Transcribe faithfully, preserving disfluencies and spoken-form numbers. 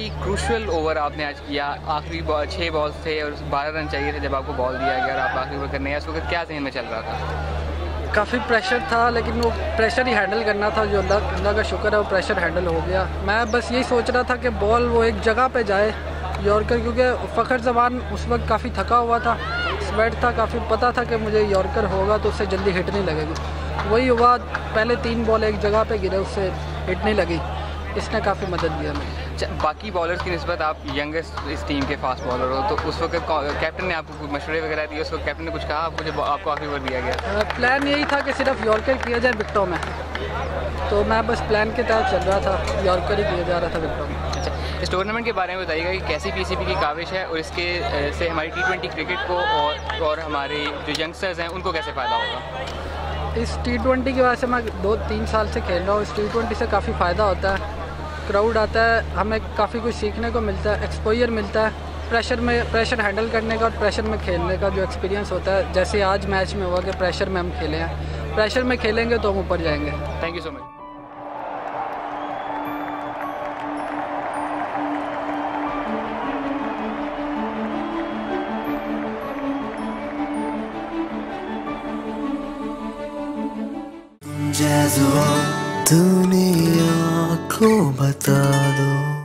काफ़ी crucial over आपने आज किया। आखिरी छः बॉल थे और बारह रन चाहिए थे जब आपको बॉल दिया गया और आप आखिरी ओवर करने आए, उस वक्त क्या जहन में चल रहा था? काफ़ी प्रेशर था, लेकिन वो प्रेशर ही हैंडल करना था। जो अल्लाह अल्लाह का शुक्र है वो प्रेशर हैंडल हो गया। मैं बस यही सोच रहा था कि बॉल वो एक जगह पे जाए यॉर्कर, क्योंकि फ़खर जमान उस वक्त काफ़ी थका हुआ था, स्वेट था काफ़ी, पता था कि मुझे यॉर्कर होगा तो उससे जल्दी हिट नहीं लगेगी। वही हुआ, पहले तीन बॉल एक जगह पे गिरे, उससे हिट नहीं लगी। इसने काफ़ी मदद दिया मुझे। बाकी बॉलर्स की निस्बत आप यंगेस्ट इस टीम के फास्ट बॉलर हो, तो उस वक्त कैप्टन ने आपको कुछ मशवरे वगैरह दिए? उस वक्त कैप्टन ने कुछ कहा आपको जब आपको आखिरी ओवर दिया गया? प्लान यही था कि सिर्फ यॉर्कर किया जाए विकेटों में, तो मैं बस प्लान के तहत चल रहा था, यॉर्कर ही किया जा रहा था विकेटों में। अच्छा, इस टूर्नामेंट के बारे में बताइएगा कि कैसी पीसीबी की काविश है और इसके से हमारी टी ट्वेंटी क्रिकेट को और और हमारे जो यंगस्टर्स हैं उनको कैसे फ़ायदा होगा? इस टी ट्वेंटी की वजह से मैं दो तीन साल से खेल रहा हूँ। इस टी ट्वेंटी से काफ़ी फ़ायदा होता है, क्राउड आता है, हमें काफ़ी कुछ सीखने को मिलता है, एक्सपोजर मिलता है, प्रेशर में प्रेशर हैंडल करने का और प्रेशर में खेलने का जो एक्सपीरियंस होता है। जैसे आज मैच में हुआ कि प्रेशर में हम खेले हैं, प्रेशर में खेलेंगे तो हम ऊपर जाएंगे। Thank you so much. दुनिया को बता दो।